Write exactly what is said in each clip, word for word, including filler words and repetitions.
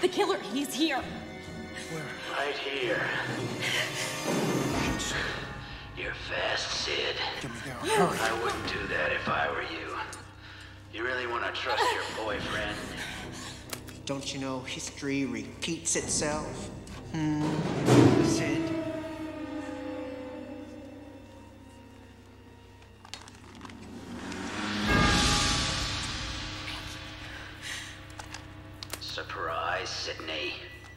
The killer, he's here. Where? Right here. You're fast, Sid. Get me down. Hurry. I wouldn't do that if I were you. You really want to trust your boyfriend? Don't you know history repeats itself? Hmm, Sid? Surprise, Sidney.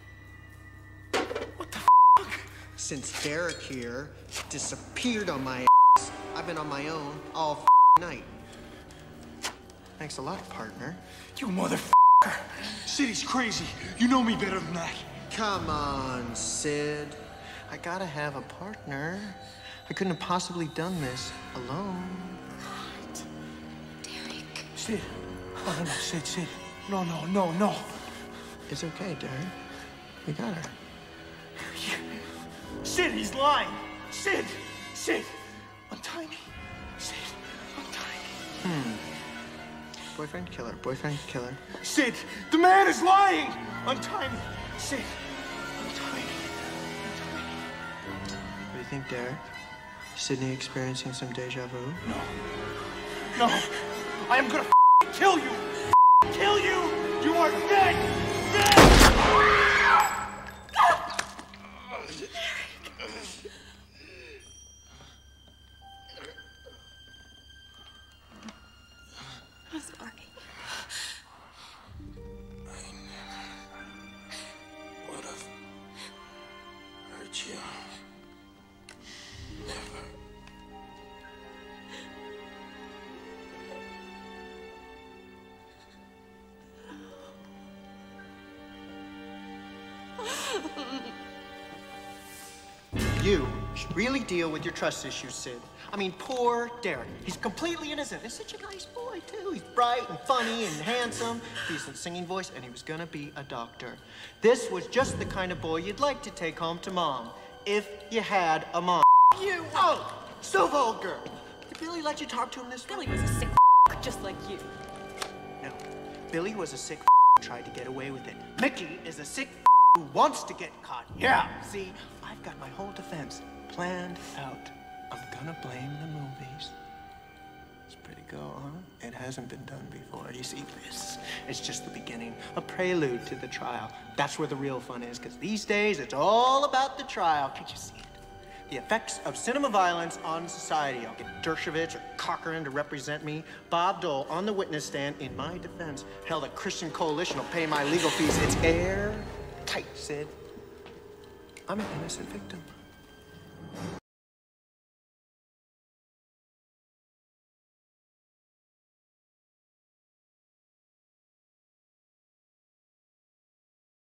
What the f***? Since Derek here disappeared on my ass, I've been on my own all f***ing night. Thanks a lot, partner. You motherfucker. Sid's crazy. You know me better than that. Come on, Sid. I gotta have a partner. I couldn't have possibly done this alone. God. Derek. Sid. Oh, no, no, Sid, Sid. No, no, no, no. It's okay, Derek. We got her. Sid, he's lying. Sid, Sid, untie me. Sid, untie me. Hmm. Boyfriend killer, boyfriend killer. Sid, the man is lying. Untie me. Sid, untie me. Untie me. What do you think, Derek? Sidney experiencing some deja vu? No. No. I am gonna f kill you. F kill you. You are dead. Dead. I'm sorry. I never would have hurt you. Never. You should really deal with your trust issues, Sid. I mean, poor Derek. He's completely innocent. He's such a nice boy, too. He's bright and funny and handsome. Decent singing voice, and he was gonna be a doctor. This was just the kind of boy you'd like to take home to Mom, if you had a mom. You! Oh, so vulgar. Did Billy let you talk to him this way? Billy was a sick just like you. No, Billy was a sick who tried to get away with it. Mickey is a sick who wants to get caught. Yeah. See, I've got my whole defense planned out. I'm gonna blame the movies. It's pretty cool, huh? It hasn't been done before. You see, this it's just the beginning, a prelude to the trial. That's where the real fun is, because these days it's all about the trial. Can't you see it? The effects of cinema violence on society. I'll get Dershowitz or Cochran to represent me. Bob Dole on the witness stand in my defense. Hell, the Christian Coalition will pay my legal fees. It's airtight, Sid. I'm an innocent victim.